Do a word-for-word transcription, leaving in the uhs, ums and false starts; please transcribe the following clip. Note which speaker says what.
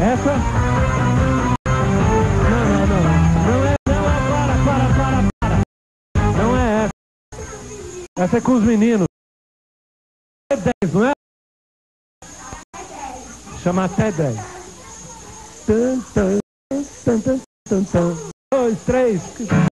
Speaker 1: Essa? Não, não, não. Não é, não é. Para, para, para, para. Não é essa. Essa é com os meninos. É dez, não é? Chama até dez. Tan, tan, tan, tan, tan, tan. Dois, três.